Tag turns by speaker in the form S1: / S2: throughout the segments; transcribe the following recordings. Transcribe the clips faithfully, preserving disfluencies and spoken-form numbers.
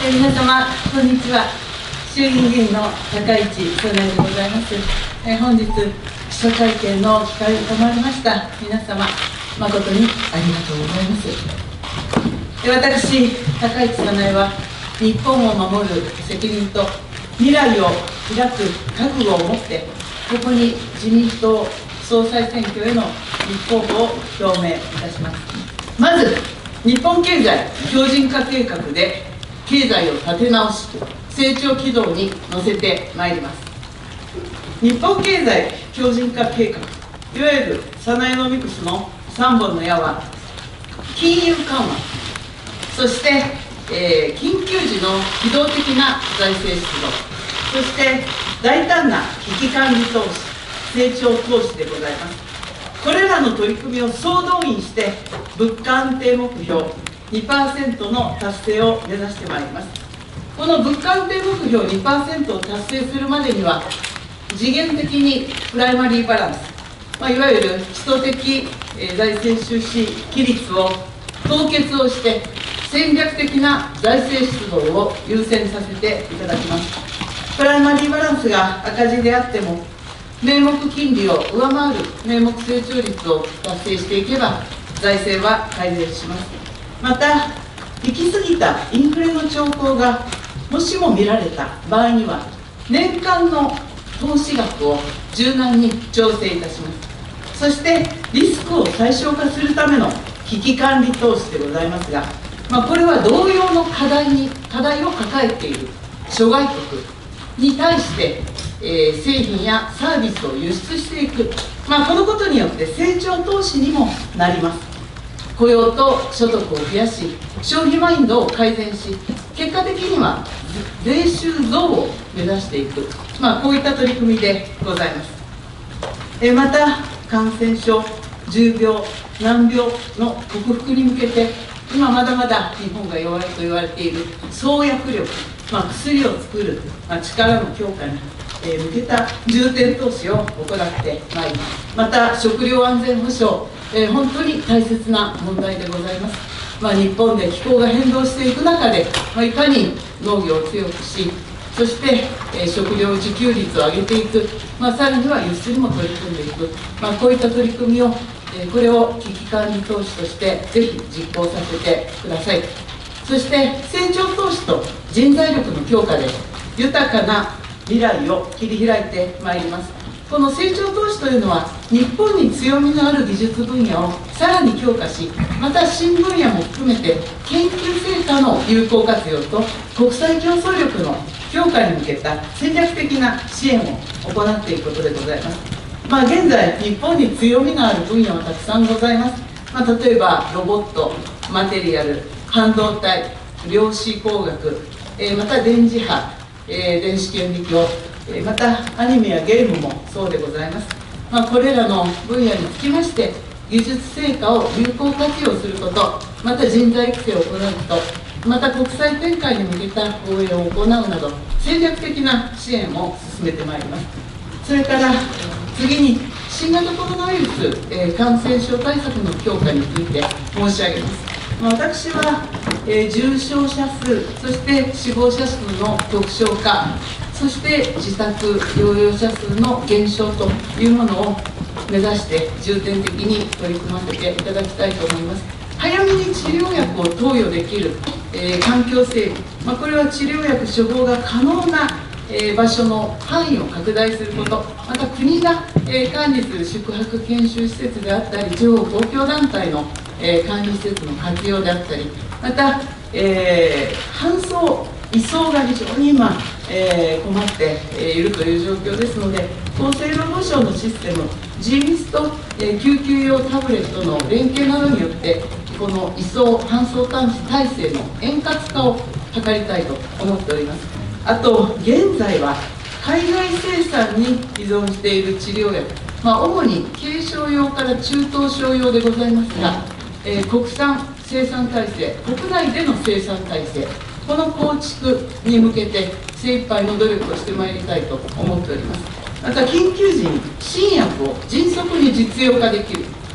S1: えー、皆様、こんにちは。衆議院議員の高市早苗でございます。えー、本日、記者会見の機会を賜りました皆様、誠にありがとうございます。えー、私、高市早苗は、日本を守る責任と未来を開く覚悟を持って、ここに自民党総裁選挙への立候補を表明いたします。まず、日本経済強靭化計画で経済を立て直し、成長軌道に乗せてまいります。日本経済強靭化計画、いわゆるサナエノミクスのさんぼんの矢は、金融緩和、そして、えー、緊急時の機動的な財政出動、そして大胆な危機管理投資、成長投資でございます。これらの取り組みを総動員して、物価安定目標 にパーセント の達成を目指してまいります。この物価安定目標 にパーセント を達成するまでには、次元的にプライマリーバランス、まあ、いわゆる基礎的、えー、財政収支比率を凍結をして、戦略的な財政出動を優先させていただきます。プライマリーバランスが赤字であっても、名目金利を上回る名目成長率を達成していけば、財政は改善します。また、行き過ぎたインフレの兆候がもしも見られた場合には、年間の投資額を柔軟に調整いたします。そして、リスクを最小化するための危機管理投資でございますが、まあ、これは同様の課題に課題を抱えている諸外国に対して、えー、製品やサービスを輸出していく、まあ、このことによって成長投資にもなります。雇用と所得を増やし、消費マインドを改善し、結果的には税収増を目指していく、まあ、こういった取り組みでございます。えー、また、感染症、重病、難病の克服に向けて、今まだまだ日本が弱いと言われている創薬力、まあ、薬を作る、まあ、力の強化にえ向けた重点投資を行ってまいります。また、食料安全保障、えー、本当に大切な問題でございます。まあ、日本で気候が変動していく中で、まあ、いかに農業を強くし、そして、えー、食料自給率を上げていく、まあ、さらには輸出にも取り組んでいく、まあ、こういった取り組みを、えー、これを危機管理投資としてぜひ実行させてください。そして、成長投資と人材力の強化で豊かな未来を切り開いてまいります。この成長投資というのは、日本に強みのある技術分野をさらに強化し、また新分野も含めて研究成果の有効活用と国際競争力の強化に向けた戦略的な支援を行っていくことでございます。まあ、現在、日本に強みのある分野はたくさんございます。まあ、例えばロボット、マテリアル、半導体、量子工学、えー、また電磁波、えー、電子顕微鏡、えー、またアニメやゲームもそうでございます。まあ、これらの分野につきまして、技術成果を有効活用すること、また人材育成を行うこと、また国際展開に向けた応援を行うなど、戦略的な支援を進めてまいります。それから次に、新型コロナウイルス、えー、感染症対策の強化について申し上げます。私は、えー、重症者数、そして死亡者数の極小化、そして自宅療養者数の減少というものを目指して重点的に取り組ませていただきたいと思います。早めに治療薬を投与できる、えー、環境整備、まあ、これは治療薬処方が可能な、えー、場所の範囲を拡大すること、また国が、えー、管理する宿泊研修施設であったり、地方公共団体のえー、管理施設の活用であったり、また、えー、搬送、移送が非常に今、えー、困っているという状況ですので、厚生労働省のシステム、ジーミス と、えー、救急用タブレットの連携などによって、この移送、搬送体制の円滑化を図りたいと思っております。あと、現在は海外生産に依存している治療薬、まあ、主に軽症用から中等症用でございますが、えー、国産生産体制、国内での生産体制、この構築に向けて精一杯の努力をしてまいりたいと思っております。また、緊急時に新薬を迅速に実用化できる、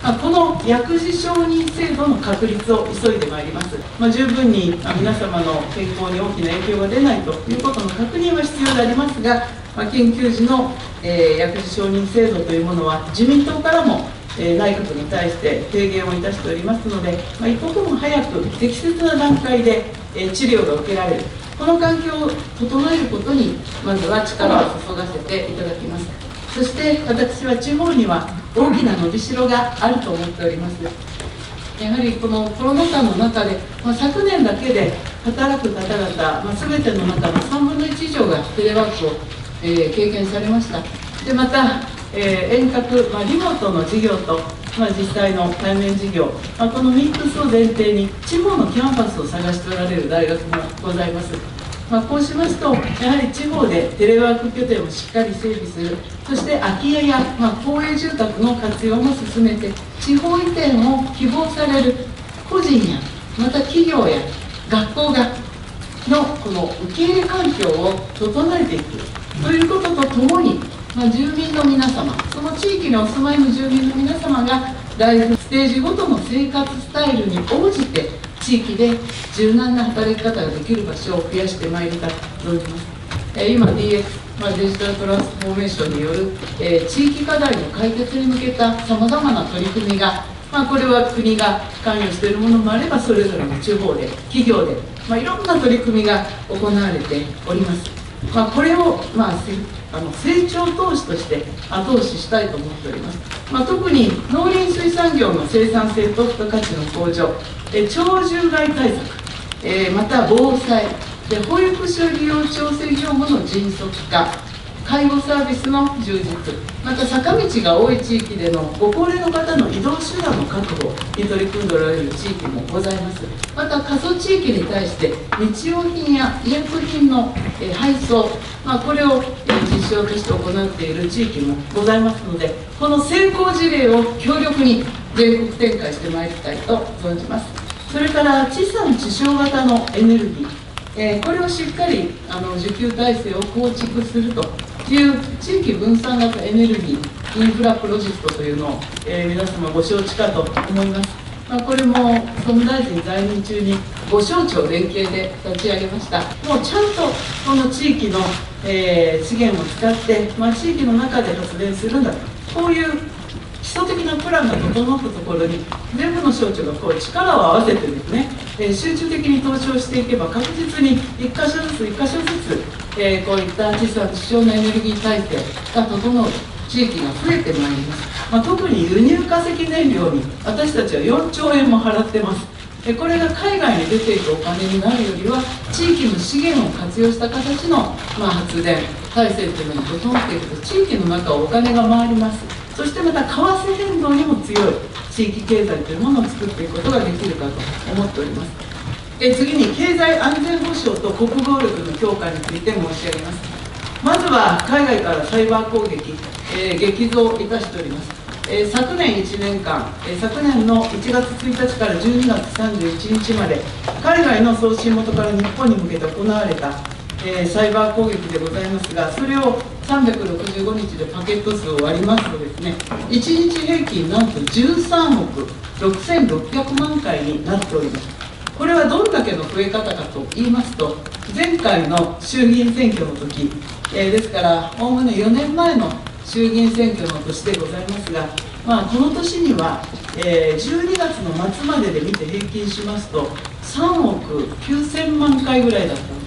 S1: まあ、この薬事承認制度の確立を急いでまいります。まあ、十分に皆様の健康に大きな影響が出ないということの確認は必要でありますが、まあ、緊急時の、えー、薬事承認制度というものは自民党からも、えー、内閣に対して提言をいたしておりますので、まあ、一刻も早く適切な段階で、えー、治療が受けられる、この環境を整えることにまずは力を注がせていただきます。そして私は地方には大きな伸びしろがあると思っております。やはりこのコロナ禍の中で、まあ、昨年だけで働く方々、まあ、全ての中のさんぶんのいち以上がテレワークを、えー、経験されました。でまた、えー、遠隔、まあ、リモートの事業と、まあ、実際の対面事業、まあ、このみっつを前提に地方のキャンパスを探しておられる大学もございます。まあ、こうしますと、やはり地方でテレワーク拠点をしっかり整備する、そして空き家や、まあ、公営住宅の活用も進めて、地方移転を希望される個人や、また企業や学校がのこの受け入れ環境を整えていくということとともに、まあ、住民の皆様、その地域にお住まいの住民の皆様がライフステージごとの生活スタイルに応じて、地域で柔軟な働き方ができる場所を増やしてまいりたいと存じます。えー、今 ディーエックス、まあ、デジタルトランスフォーメーションによる、えー、地域課題の解決に向けたさまざまな取り組みが、まあ、これは国が関与しているものもあれば、それぞれの地方で企業で、まあ、いろんな取り組みが行われております。まあ、これを、まあ、あの成長投資として後押ししたいと思っております。まあ、特に農林水産業の生産性と付加価値の向上、え鳥獣害対策、えー、また防災で、保育所利用調整業務の迅速化、介護サービスの充実、また坂道が多い地域でのご高齢の方の移動手段の確保に取り組んでおられる地域もございます。また過疎地域に対して日用品や医薬品の配送、まあ、これを実証として行っている地域もございますので、この成功事例を強力に全国展開してまいりたいと存じます。それから地産地消型のエネルギー、えー、これをしっかりあの需給体制を構築するという地域分散型エネルギーインフラプロジェクトというのを、えー、皆様ご承知かと思います。まあ、これも総務大臣在任中にご省庁連携で立ち上げました。もうちゃんとこの地域の、えー、資源を使って、まあ、地域の中で発電するんだと、こういう基礎的なプランが整ったところに全部の省庁がこう力を合わせてですね、えー、集中的に投資をしていけば確実にいっ箇所ずついっ箇所ずつ、えー、こういった地産地消のエネルギー体制が整う地域が増えてまいります。まあ、特に輸入化石燃料に私たちはよんちょうえんも払ってます。でこれが海外に出ていくお金になるよりは、地域の資源を活用した形の、まあ、発電体制というのが整っていくと、地域の中をお金が回ります。そしてまた為替変動にも強い地域経済というものを作っていくことができるかと思っております。え次に経済安全保障と国防力の強化について申し上げます。まずは海外からサイバー攻撃、えー、激増いたしております。えー、昨年いちねんかん、えー、昨年のいちがつついたちからじゅうにがつさんじゅういちにちまで、海外の送信元から日本に向けて行われた、えー、サイバー攻撃でございますが、それをさんびゃくろくじゅうごにちでパケット数を割りますとですね、いちにち平均なんとじゅうさんおくろくせんろっぴゃくまんかいになっております。これはどんだけの増え方かと言いますと、前回の衆議院選挙の時、えー、ですからおおむねよねんまえの衆議院選挙の年でございますが、まあ、この年には、えー、じゅうにがつの末までで見て平均しますとさんおくきゅうせんまんかいぐらいだったんです。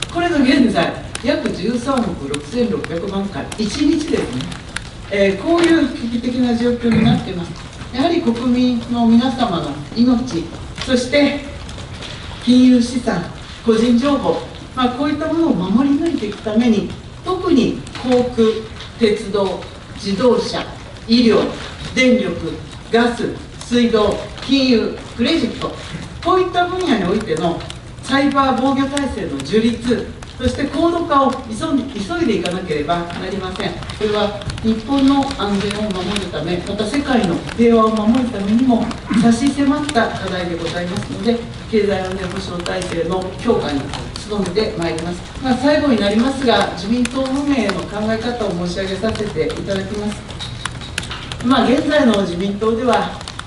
S1: これが現在約じゅうさんおくろくせんろっぴゃくまんかい、いちにちですね、えー、こういう危機的な状況になっています。やはり国民の皆様の命、そして金融資産、個人情報、まあ、こういったものを守り抜いていくために、特に航空、鉄道、自動車、医療、電力、ガス、水道、金融、クレジット、こういった分野においてのサイバー防御体制の樹立、そして高度化を急いで、急いでいかなければなりません。これは日本の安全を守るため、また世界の平和を守るためにも差し迫った課題でございますので、経済安全保障体制の強化に努めてまいります。まあ、最後になりますが、自民党運営の考え方を申し上げさせていただきます。まあ、現在の自民党では、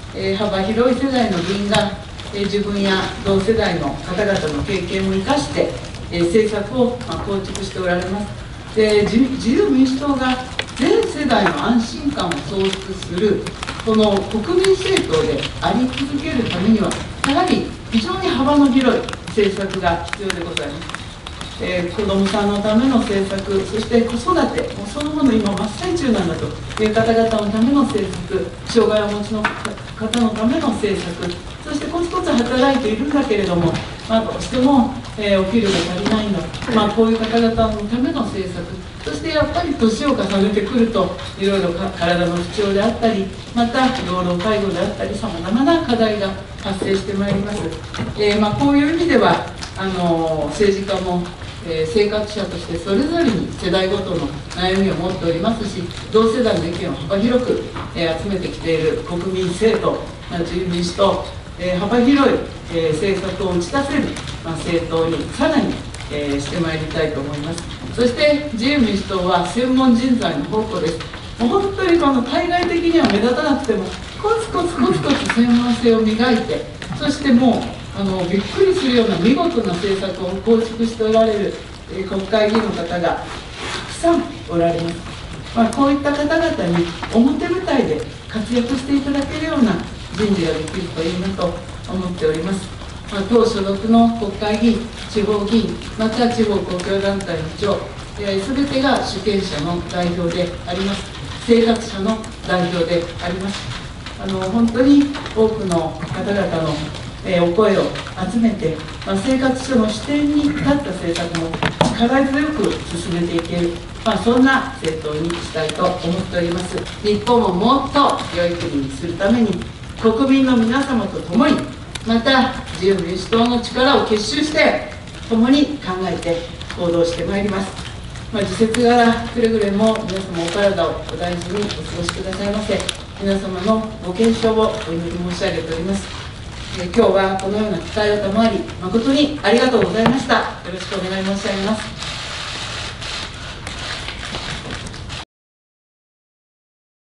S1: えー、幅広い世代の議員が、えー、自分や同世代の方々の経験を生かして、えー、政策を、まあ、構築しておられます。で、自由民主党が全世代の安心感を創出するこの国民政党であり続けるためには、やはり非常に幅の広い政策が必要でございます。えー、子どもさんのための政策、そして子育て、もうそのもの今真っ最中なんだという方々のための政策、障害をお持ちの方のための政策、そしてコツコツ働いているんだけれども、まあ、どうしても、えー、お給料が足りないんだ、まあ、こういう方々のための政策、そしてやっぱり年を重ねてくると、いろいろ体の不調であったり、また老老介護であったり、さまざまな課題が発生してまいります。えーまあ、こういう意味では、あの政治家もえー、生活者としてそれぞれに世代ごとの悩みを持っておりますし、同世代の意見を幅広く、えー、集めてきている国民政党、まあ、自由民主党、えー、幅広い、えー、政策を打ち出せる、まあ、政党にさらに、えー、してまいりたいと思います。そして自由民主党は専門人材の宝庫です。もう本当にこの対外的には目立たなくてもコツコツコツコツ専門性を磨いて、そしてもうあのびっくりするような見事な政策を構築しておられる、えー、国会議員の方がたくさんおられます。まあ、こういった方々に表舞台で活躍していただけるような人事ができるといいなと思っております。まあ、党所属の国会議員、地方議員、また地方公共団体の長、すべてが主権者の代表であります。生活者の代表であります。あの本当に多くの方々のえー、お声を集めて、まあ、生活者の視点に立った政策も力強く進めていける、まあ、そんな政党にしたいと思っております。日本をもっと良い国にするために、国民の皆様と共に、また自由民主党の力を結集して共に考えて行動してまいります。まあ、時節柄くれぐれも皆様お体をお大事にお過ごしくださいませ。皆様のご健勝をお祈り申し上げております。えー、今日はこのような機会を賜り、誠にありがとうございました。よろしくお願い申し上げます。